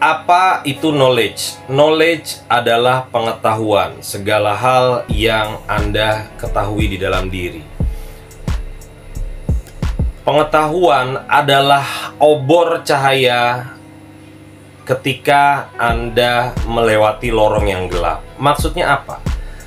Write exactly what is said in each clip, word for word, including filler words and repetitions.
Apa itu knowledge? Knowledge adalah pengetahuan, segala hal yang Anda ketahui di dalam diri. Pengetahuan adalah obor cahaya ketika Anda melewati lorong yang gelap. Maksudnya apa?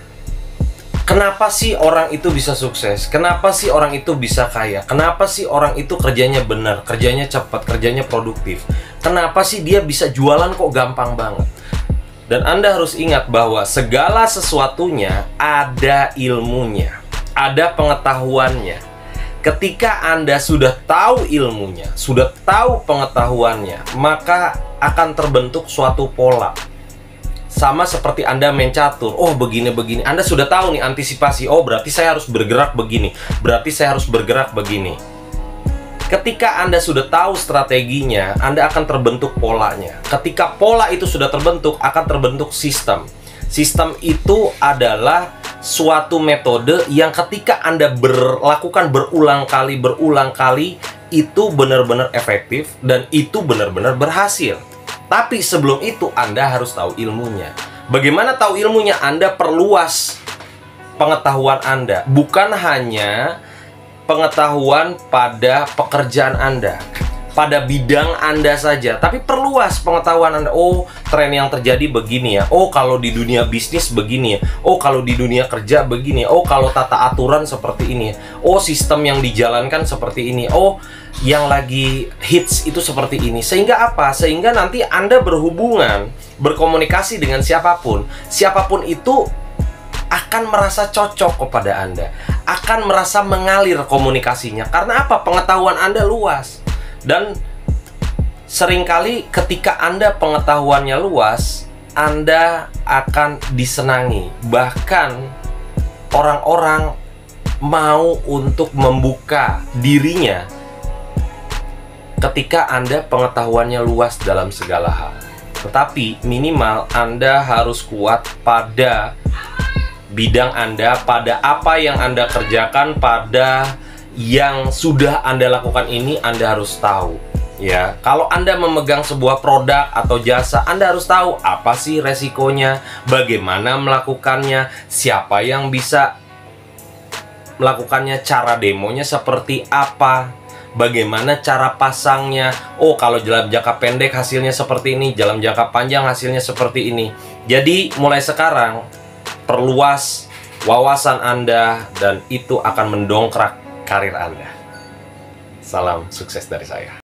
Kenapa sih orang itu bisa sukses? Kenapa sih orang itu bisa kaya? Kenapa sih orang itu kerjanya benar, kerjanya cepat, kerjanya produktif? Kenapa sih dia bisa jualan kok gampang banget? Dan Anda harus ingat bahwa segala sesuatunya ada ilmunya, ada pengetahuannya. Ketika Anda sudah tahu ilmunya, sudah tahu pengetahuannya, maka akan terbentuk suatu pola. Sama seperti Anda main catur. Oh, begini-begini. Anda sudah tahu nih antisipasi. Oh, berarti saya harus bergerak begini. Berarti saya harus bergerak begini. Ketika Anda sudah tahu strateginya, Anda akan terbentuk polanya. Ketika pola itu sudah terbentuk, akan terbentuk sistem. Sistem itu adalah suatu metode yang ketika Anda berlakukan berulang kali, berulang kali, itu benar-benar efektif dan itu benar-benar berhasil. Tapi sebelum itu Anda harus tahu ilmunya. Bagaimana tahu ilmunya? Anda perluas pengetahuan Anda. Bukan hanya pengetahuan pada pekerjaan Anda, pada bidang Anda saja, tapi perluas pengetahuan Anda. Oh, tren yang terjadi begini ya. Oh, kalau di dunia bisnis begini ya. Oh, kalau di dunia kerja begini ya. Oh, kalau tata aturan seperti ini ya. Oh, sistem yang dijalankan seperti ini. Oh, yang lagi hits itu seperti ini. Sehingga apa? Sehingga nanti Anda berhubungan, berkomunikasi dengan siapapun. Siapapun itu akan merasa cocok kepada Anda, akan merasa mengalir komunikasinya. Karena apa? Pengetahuan Anda luas. Dan seringkali ketika Anda pengetahuannya luas, Anda akan disenangi. Bahkan orang-orang mau untuk membuka dirinya ketika Anda pengetahuannya luas dalam segala hal. Tetapi minimal Anda harus kuat pada bidang Anda, pada apa yang Anda kerjakan, pada yang sudah Anda lakukan ini. Anda harus tahu ya. Kalau Anda memegang sebuah produk atau jasa, Anda harus tahu apa sih resikonya, bagaimana melakukannya, siapa yang bisa melakukannya, cara demonya seperti apa, bagaimana cara pasangnya. Oh, kalau dalam jangka pendek hasilnya seperti ini, dalam jangka panjang hasilnya seperti ini. Jadi mulai sekarang perluas wawasan Anda dan itu akan mendongkrak karir Anda. Salam sukses dari saya.